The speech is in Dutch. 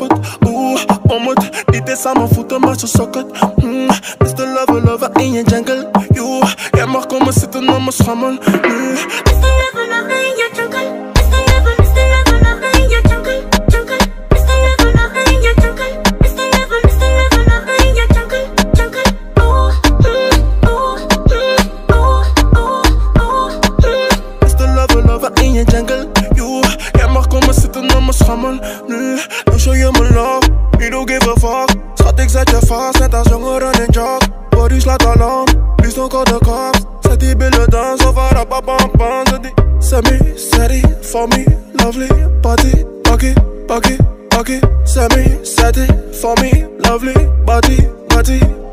het. Om het. Niet eens aan mijn voeten, maar ze sokken. Mr. Lover, lover in je jungle. Jij mag komen zitten op mijn schammel. Mr. Lover, lover in je jungle. Mr. Lover, lover in je jungle. Jungle. Mr. Lover, lover in je jungle. Mr. Lover, lover in je jungle. Jungle. Mr. Lover, lover in je jungle. Jij mag komen zitten op mijn schammel. Nu show je me love. You don't give a fuck. Schat, ik zet je vast, net als jongeren in jog. Body slaat alarm, liefst nog al de cops. Zet die billen dans, over rapapapam. Zet die semi-steady, for me, lovely. Body, buggy, buggy, buggy. Semi-steady, for me, lovely. Body, body.